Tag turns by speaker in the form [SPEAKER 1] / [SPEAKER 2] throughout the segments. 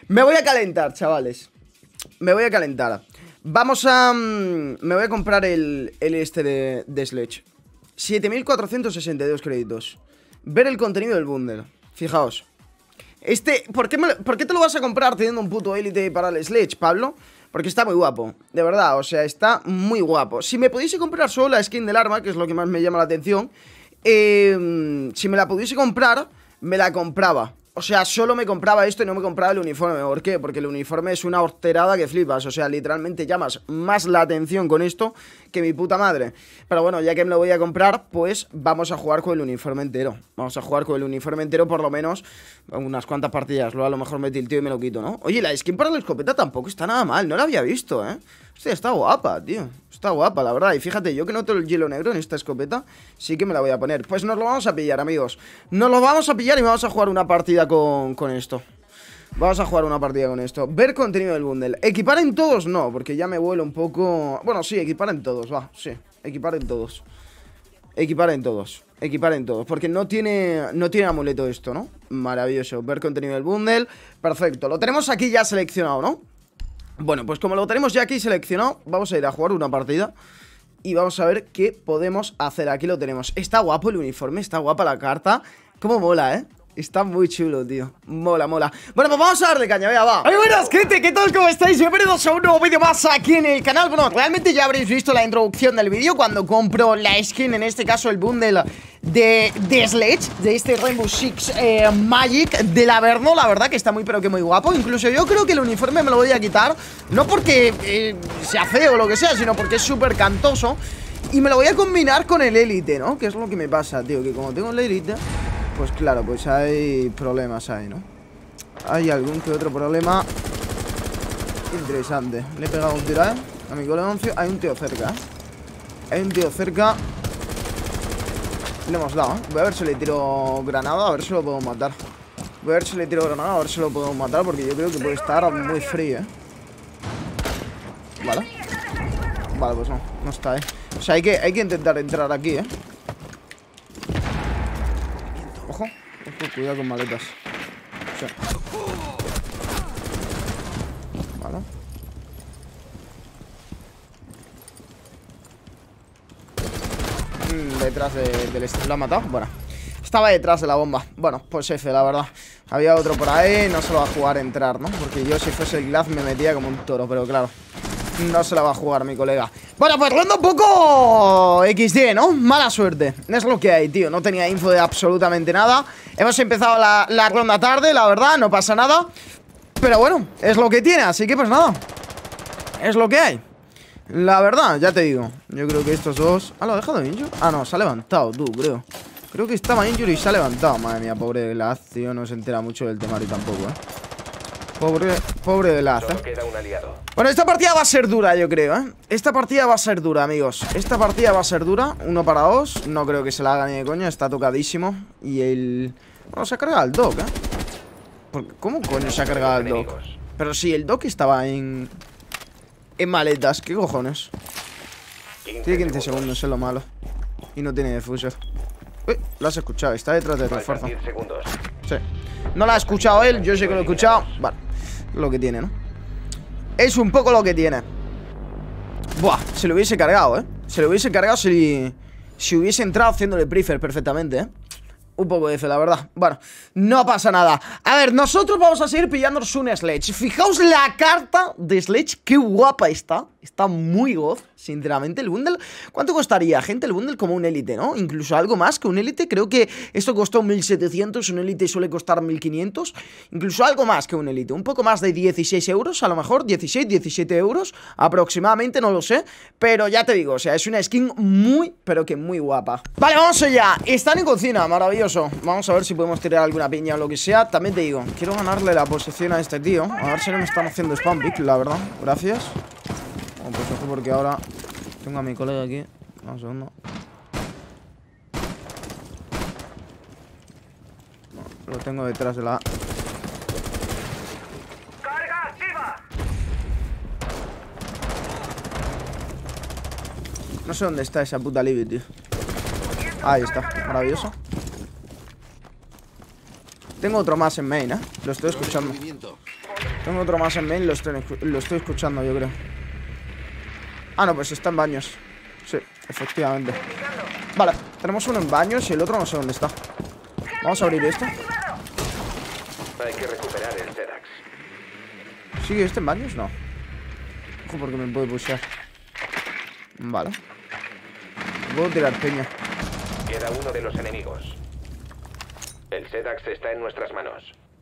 [SPEAKER 1] Me voy a calentar, chavales. Me voy a calentar. Vamos a... me voy a comprar el este de Sledge. 7.462 créditos. Ver el contenido del bundle. Fijaos. ¿Por qué te lo vas a comprar teniendo un puto élite para el Sledge, Pablo? Porque está muy guapo, de verdad, o sea, está muy guapo. Si me pudiese comprar solo la skin del arma, que es lo que más me llama la atención, si me la pudiese comprar, me la compraba. O sea, solo me compraba esto y no me compraba el uniforme. ¿Por qué? Porque el uniforme es una horterada que flipas. O sea, literalmente llamas más la atención con esto que mi puta madre. Pero bueno, ya que me lo voy a comprar, pues vamos a jugar con el uniforme entero. Vamos a jugar con el uniforme entero por lo menos unas cuantas partidas. Luego a lo mejor me tilteo y me lo quito, ¿no? Oye, la skin para la escopeta tampoco está nada mal. No la había visto, ¿eh? Hostia, está guapa, tío. Está guapa, la verdad. Y fíjate, yo que noto el hielo negro en esta escopeta, sí que me la voy a poner. Pues nos lo vamos a pillar, amigos. Nos lo vamos a pillar y vamos a jugar una partida con esto. Vamos a jugar una partida con esto. Ver contenido del bundle. Equipar en todos no, porque ya me vuelo un poco... Bueno, sí, equipar en todos, va. Sí, equipar en todos. Equipar en todos. Equipar en todos. Porque no tiene amuleto esto, ¿no? Maravilloso. Ver contenido del bundle. Perfecto. Lo tenemos aquí ya seleccionado, ¿no? Bueno, pues como lo tenemos ya aquí seleccionado, vamos a ir a jugar una partida y vamos a ver qué podemos hacer. Aquí lo tenemos. Está guapo el uniforme, está guapa la carta. Cómo mola, ¿eh? Está muy chulo, tío. Mola, mola. Bueno, pues vamos a darle caña, vea, va. Muy buenas, gente, ¿qué tal? ¿Cómo estáis? Bienvenidos a un nuevo vídeo más aquí en el canal. Bueno, realmente ya habréis visto la introducción del vídeo cuando compro la skin, en este caso el bundle de Sledge, de este Rainbow Six Magic del Averno. La verdad que está muy pero que muy guapo. Incluso yo creo que el uniforme me lo voy a quitar, no porque sea feo o lo que sea, sino porque es súper cantoso. Y me lo voy a combinar con el élite, ¿no? Que es lo que me pasa, tío, que como tengo el élite, pues claro, pues hay problemas ahí, ¿no? Hay algún que otro problema interesante. Le he pegado un tiro, ¿eh? A mi colega Oncio. Hay un tío cerca, ¿eh? Hay un tío cerca. Le hemos dado, ¿eh? Voy a ver si le tiro granada, a ver si lo puedo matar. Voy a ver si le tiro granada, a ver si lo puedo matar, porque yo creo que puede estar muy frío, ¿eh? Vale. Vale, pues no, no está, ¿eh? O sea, hay que intentar entrar aquí, ¿eh? Ojo, cuidado con maletas. Sí. Vale. Detrás del este. ¿Lo ha matado? Bueno, estaba detrás de la bomba. Bueno, pues F, la verdad. Había otro por ahí, no se lo va a jugar entrar, ¿no? Porque yo si fuese el Glaz me metía como un toro, pero claro, no se la va a jugar mi colega. Bueno, pues ronda un poco XD, ¿no? Mala suerte. Es lo que hay, tío. No tenía info de absolutamente nada. Hemos empezado la ronda tarde, la verdad. No pasa nada. Pero bueno, es lo que tiene. Así que pues nada. Es lo que hay. La verdad, ya te digo. Yo creo que estos dos... ¿Ah, lo ha dejado injured? Ah, no, se ha levantado, tú, creo. Creo que estaba injured y se ha levantado. Madre mía, pobre Glaz, tío. No se entera mucho del temario tampoco, Pobre Glaz, Bueno, esta partida va a ser dura, yo creo, ¿eh? Esta partida va a ser dura, amigos. Esta partida va a ser dura. 1 para 2. No creo que se la haga ni de coño. Está tocadísimo. Y el... Bueno, se ha cargado el Doc, ¿eh? ¿Cómo coño se ha cargado el Doc? Pero sí, el Doc estaba en maletas. ¿Qué cojones? Tiene 15 segundos, es lo malo. Y no tiene defuser. Uy, lo has escuchado. Está detrás de refuerzo. Sí. No lo ha escuchado él. Yo sé que lo he escuchado. Vale. Lo que tiene, ¿no? Es un poco lo que tiene. Buah, se lo hubiese cargado, ¿eh? Se lo hubiese cargado si hubiese entrado haciéndole prefer perfectamente, ¿eh? Un poco de F, la verdad. Bueno, no pasa nada. A ver, nosotros vamos a seguir pillándonos un Sledge. Fijaos la carta de Sledge. Qué guapa está. Está muy goz, sinceramente. El bundle, ¿cuánto costaría, gente? El bundle como un élite, ¿no? Incluso algo más que un élite. Creo que esto costó 1.700. Un élite suele costar 1.500. Incluso algo más que un élite. Un poco más de 16 euros, a lo mejor. 16, 17 euros aproximadamente, no lo sé. Pero ya te digo, o sea, es una skin muy, pero que muy guapa. Vale, vamos allá. Están en cocina, maravilloso. Vamos a ver si podemos tirar alguna piña o lo que sea. También te digo, quiero ganarle la posición a este tío. A ver si no me están haciendo spam pick, la verdad. Gracias. Bueno, pues ojo porque ahora tengo a mi colega aquí. Un segundo. No, lo tengo detrás de la... ¡Carga activa! No sé dónde está esa puta Libby, tío. Ahí está, maravilloso. Tengo otro más en main, ¿eh? Lo estoy escuchando. Tengo otro más en main, lo estoy escuchando, yo creo. Ah, no, pues está en baños. Sí, efectivamente. Vale, tenemos uno en baños y el otro no sé dónde está. Vamos a abrir esto.
[SPEAKER 2] Hay que recuperar el Sedax.
[SPEAKER 1] ¿Sigue este en baños? No. Ojo, porque me puede pushear. Vale. Puedo tirar peña.
[SPEAKER 2] Queda uno de los enemigos. El Sedax está en nuestras manos.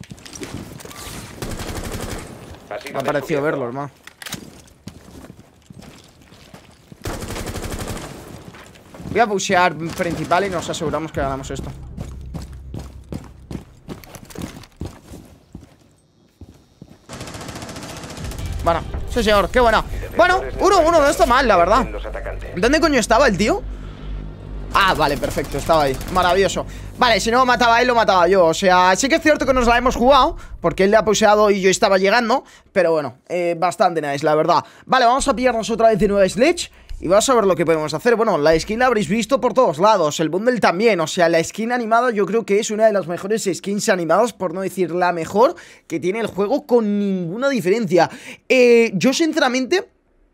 [SPEAKER 1] Me ha parecido verlo, hermano. Voy a pushear principal y nos aseguramos que ganamos esto. Bueno, sí señor, qué buena. Bueno, 1-1, no está mal, la verdad. ¿Dónde coño estaba el tío? Ah, vale, perfecto, estaba ahí, maravilloso. Vale, si no mataba él, lo mataba yo. O sea, sí que es cierto que nos la hemos jugado, porque él le ha pusheado y yo estaba llegando. Pero bueno, bastante nice, la verdad. Vale, vamos a pillarnos otra vez de nueva Sledge y vamos a ver lo que podemos hacer. Bueno, la skin la habréis visto por todos lados, el bundle también. O sea, la skin animada yo creo que es una de las mejores skins animadas, por no decir la mejor, que tiene el juego con ninguna diferencia. Yo sinceramente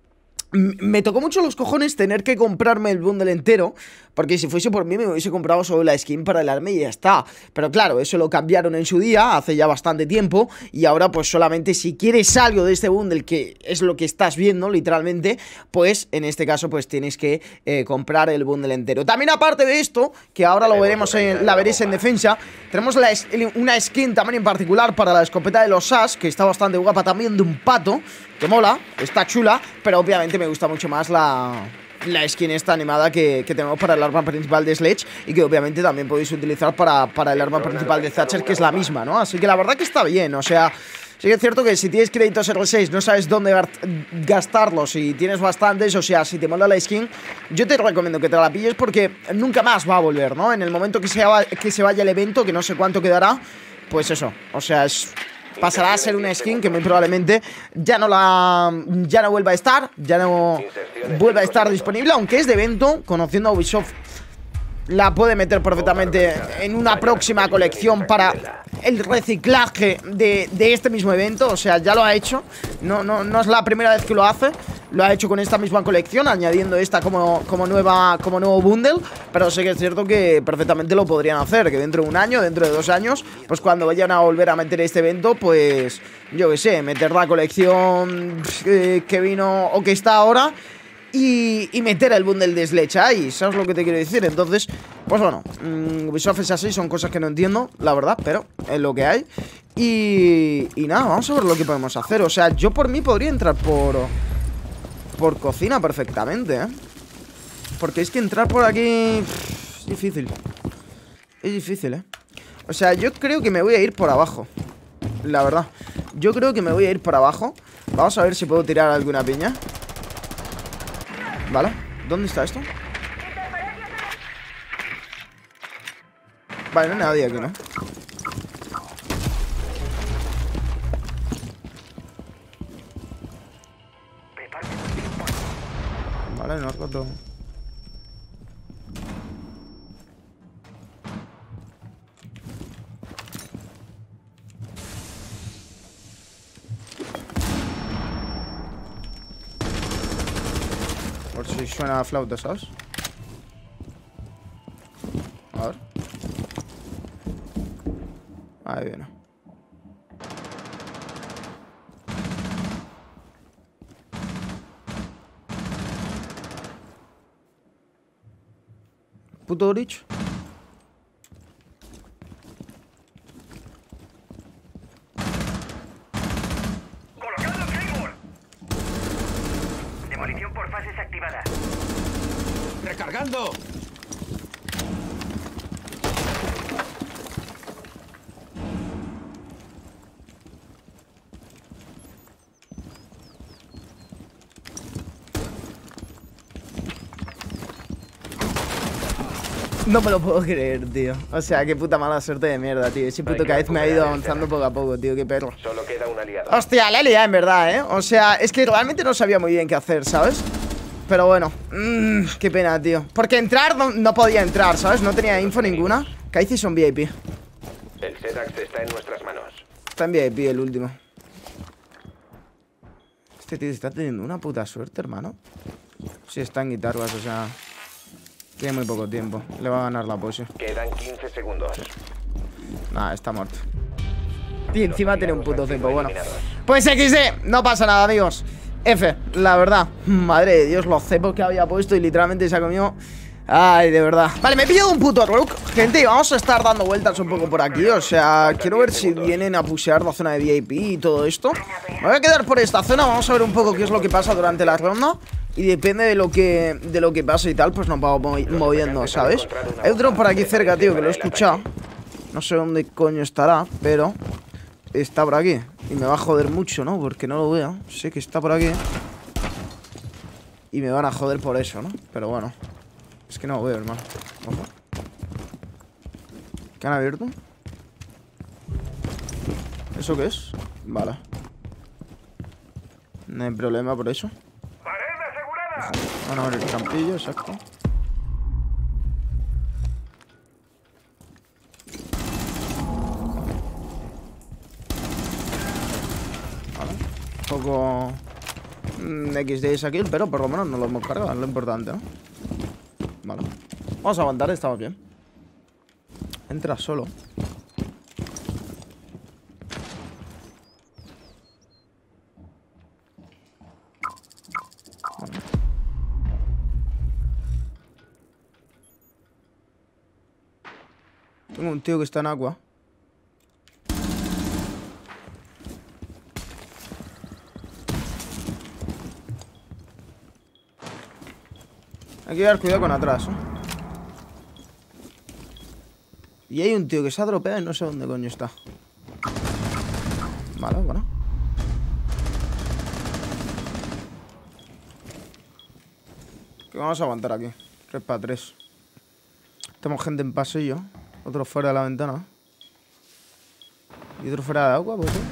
[SPEAKER 1] me tocó mucho los cojones tener que comprarme el bundle entero, porque si fuese por mí me hubiese comprado solo la skin para el arma y ya está. Pero claro, eso lo cambiaron en su día, hace ya bastante tiempo, y ahora pues solamente si quieres algo de este bundle, que es lo que estás viendo literalmente, pues en este caso pues tienes que comprar el bundle entero. También aparte de esto, que ahora lo veremos la veréis en defensa, tenemos una skin también en particular para la escopeta de los SAS, que está bastante guapa también, de un pato, que mola, está chula, pero obviamente me gusta mucho más la skin esta animada que tenemos para el arma principal de Sledge, y que obviamente también podéis utilizar para el arma principal de Thatcher, que es la misma, ¿no? Así que la verdad que está bien, o sea, sí que es cierto que si tienes créditos R6 no sabes dónde gastarlos y tienes bastantes, o sea, si te mola la skin, yo te recomiendo que te la pilles porque nunca más va a volver, ¿no? En el momento que se vaya el evento, que no sé cuánto quedará, pues eso, o sea, pasará a ser una skin que muy probablemente ya no vuelva a estar, ya no vuelva a estar disponible, aunque es de evento. Conociendo a Ubisoft, la puede meter perfectamente en una próxima colección para el reciclaje de este mismo evento. O sea, ya lo ha hecho, no es la primera vez que lo hace. Lo ha hecho con esta misma colección, añadiendo esta como nuevo bundle. Pero sí que es cierto que perfectamente lo podrían hacer, que dentro de un año, dentro de 2 años, pues cuando vayan a volver a meter este evento, pues yo qué sé, meter la colección que vino o que está ahora y meter el bundle de Sledge ahí, ¿sabes lo que te quiero decir? Entonces, pues bueno, Ubisoft es así, son cosas que no entiendo, la verdad, pero es lo que hay. Y nada, vamos a ver lo que podemos hacer. O sea, yo por mí podría entrar por cocina perfectamente, ¿eh? Porque es que entrar por aquí es difícil. Es difícil, ¿eh? O sea, yo creo que me voy a ir por abajo, la verdad. Yo creo que me voy a ir por abajo. Vamos a ver si puedo tirar alguna piña. Vale, ¿dónde está esto? Vale, no hay nadie aquí, ¿no? Vale, no has roto. Por si suena a flauta, ¿sabes? A ver. Ahí viene. Puto Orich.
[SPEAKER 3] ¡Colocando Claymore! Demolición por fases activada.
[SPEAKER 2] ¡Recargando!
[SPEAKER 1] No me lo puedo creer, tío. O sea, qué puta mala suerte de mierda, tío. Ese puto KS me ha ido avanzando poco a poco, tío. Qué perro.
[SPEAKER 2] Solo queda un aliado.
[SPEAKER 1] Hostia, la he liado en verdad, ¿eh? O sea, es que realmente no sabía muy bien qué hacer, ¿sabes? Pero bueno, qué pena, tío. Porque entrar no podía entrar, ¿sabes? No tenía info ninguna. KS son VIP.
[SPEAKER 2] El Sedax está en nuestras manos.
[SPEAKER 1] Está en VIP el último. Este tío está teniendo una puta suerte, hermano. Sí, está en guitarras, o sea... Tiene muy poco tiempo. Le va a ganar la pose.
[SPEAKER 2] Quedan 15 segundos.
[SPEAKER 1] Nada, está muerto. Y encima tiene un puto cepo. Bueno, pues XD, no pasa nada, amigos. F, la verdad. Madre de Dios, los cepos que había puesto y literalmente se ha comido. Ay, de verdad. Vale, me he pillado un puto rook. Gente, y vamos a estar dando vueltas un poco por aquí. O sea, quiero ver si vienen a pushear la zona de VIP y todo esto. Me voy a quedar por esta zona. Vamos a ver un poco qué es lo que pasa durante la ronda. Y depende de lo que pase y tal, pues nos vamos moviendo, ¿sabes? Hay otro por aquí cerca, tío, que lo he escuchado. No sé dónde coño estará, pero está por aquí. Y me va a joder mucho, ¿no? Porque no lo veo. Sé que está por aquí. Y me van a joder por eso, ¿no? Pero bueno. Es que no lo veo, hermano. Ojo. ¿Qué han abierto? ¿Eso qué es? Vale. No hay problema por eso. Van a abrir el campillo, exacto. Vale. Un poco XD esa kill, pero por lo menos no lo hemos cargado, es lo importante, ¿no? Vale. Vamos a aguantar, estamos bien. Entra solo. Vale. Tengo un tío que está en agua. Hay que llevar cuidado con atrás, ¿eh? Y hay un tío que se ha dropeado y no sé dónde coño está. Vale, bueno. Que vamos a aguantar aquí. 3 para 3. Tenemos gente en pasillo. Otro fuera de la ventana. Y otro fuera de agua, pues sí.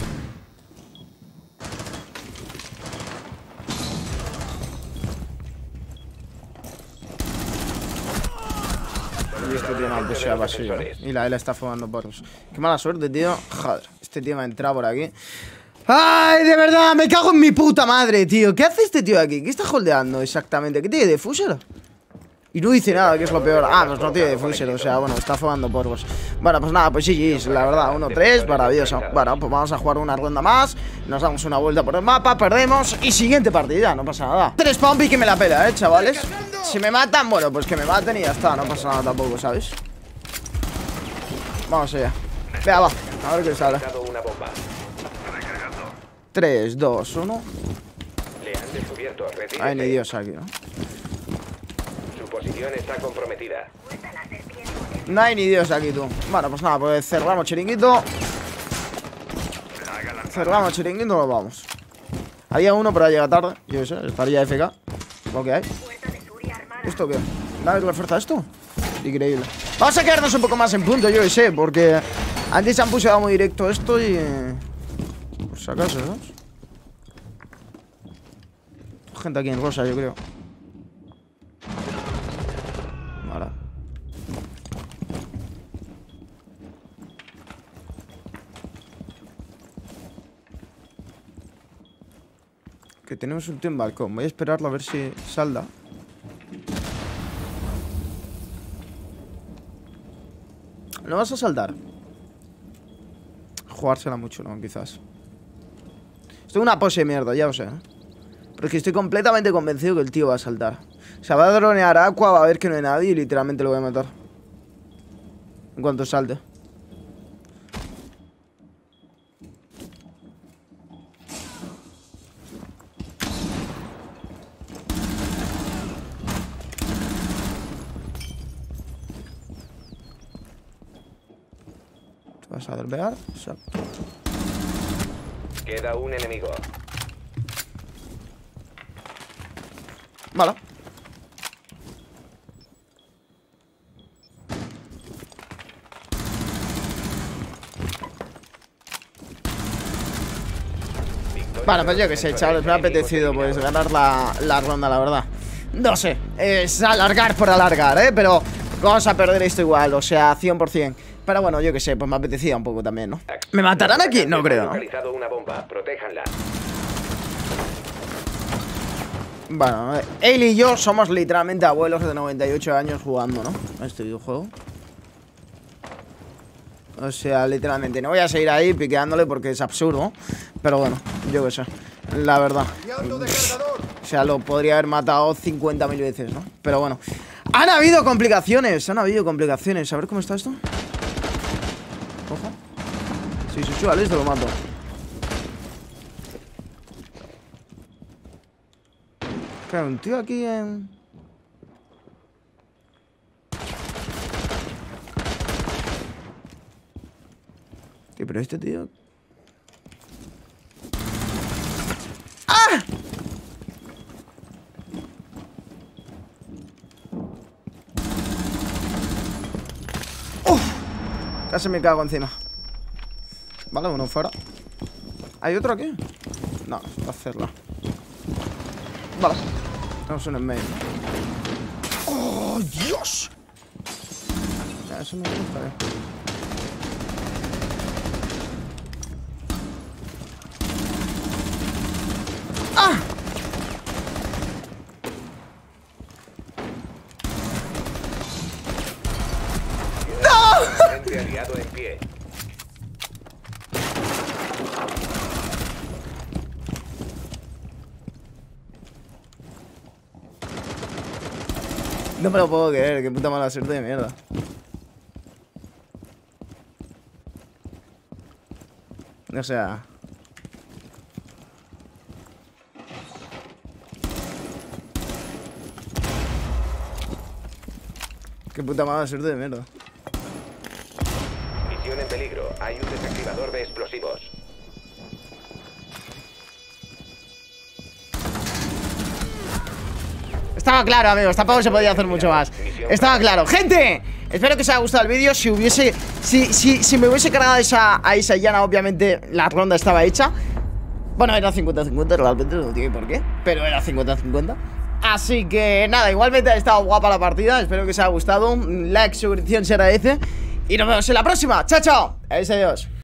[SPEAKER 1] Y este tío no pusea pasillo. Y la L está fumando porros. Qué mala suerte, tío. Joder, este tío me ha entrado por aquí. ¡Ay, de verdad! Me cago en mi puta madre, tío. ¿Qué hace este tío aquí? ¿Qué está holdeando exactamente? ¿Qué tiene de fuser? Y no dice nada, que es lo peor. Ah, pues no tiene defuser, o sea, bueno, está fumando porros. Bueno, pues nada, pues sí, la verdad, 1-3, maravilloso. Bueno, pues vamos a jugar una ronda más. Nos damos una vuelta por el mapa, perdemos. Y siguiente partida, no pasa nada. 3 Pumpy que me la pela, chavales. Si me matan, bueno, pues que me maten y ya está. No pasa nada tampoco, ¿sabes? Vamos allá. Venga, va, a ver qué sale. 3, 2, 1. Ay, ni Dios aquí, ¿no?
[SPEAKER 2] Posición está comprometida.
[SPEAKER 1] No hay ni Dios aquí, tú. Bueno, pues nada, pues cerramos chiringuito. Cerramos chiringuito, nos vamos. Había uno, pero llega tarde. Yo qué sé, estaría FK. Lo que hay. ¿Esto qué? ¿Dale refuerza esto? Increíble. Vamos a quedarnos un poco más en punto, yo qué sé, porque antes se han puseado muy directo esto y... por si acaso, ¿no? Gente aquí en rosa, yo creo. Vale. Que tenemos un tío en balcón. Voy a esperarlo a ver si salda. ¿No vas a saldar? Jugársela mucho, ¿no? Quizás. Estoy en una pose de mierda, ya lo sé, ¿eh? Pero es que estoy completamente convencido que el tío va a saltar. O sea, va a dronear a Aqua, va a ver que no hay nadie y literalmente lo voy a matar. En cuanto salte. Te vas a dropear.
[SPEAKER 2] Queda un enemigo.
[SPEAKER 1] Vale. Bueno, pues yo que sé, chavales, me ha apetecido pues ganar la ronda, la verdad. No sé, es alargar por alargar, pero vamos a perder esto igual, o sea, 100%. Pero bueno, yo que sé, pues me apetecía un poco también, ¿no? ¿Me matarán aquí? No creo, ¿no?
[SPEAKER 2] Localizado una bomba, protéjanla.
[SPEAKER 1] Bueno, él y yo somos literalmente abuelos de 98 años jugando, ¿no? A este videojuego. O sea, literalmente. No voy a seguir ahí piqueándole porque es absurdo. Pero bueno, yo qué sé. La verdad. O sea, lo podría haber matado 50.000 veces, ¿no? Pero bueno. Han habido complicaciones. Han habido complicaciones. A ver cómo está esto. Ojo. Sí, vale, esto lo mato. Claro, un tío aquí en... ¿Qué? Pero este tío... ¡Ah! ¡Uf! Casi me cago encima. Vale, uno fuera. ¿Hay otro aquí? No, va a hacerla. Vale. Tenemos uno en medio. ¡Oh, Dios! Ya, eso me gusta, ¡Ah! ¡No!
[SPEAKER 2] Frente aliado en pie.
[SPEAKER 1] No me lo puedo creer, qué puta mala suerte de mierda. O sea... Qué puta mala suerte de mierda.
[SPEAKER 2] Misión en peligro. Hay un desactivador de explosivos.
[SPEAKER 1] Estaba claro, amigos, tampoco se podía hacer mucho más. Estaba claro. ¡Gente! Espero que os haya gustado el vídeo. Si hubiese... Si me hubiese cargado a esa llana, obviamente la ronda estaba hecha. Bueno, era 50-50, realmente no tiene por qué. Pero era 50-50. Así que nada, igualmente ha estado guapa la partida. Espero que os haya gustado. Un like, suscripción se agradece. Y nos vemos en la próxima. ¡Chao, chao! Adiós, adiós.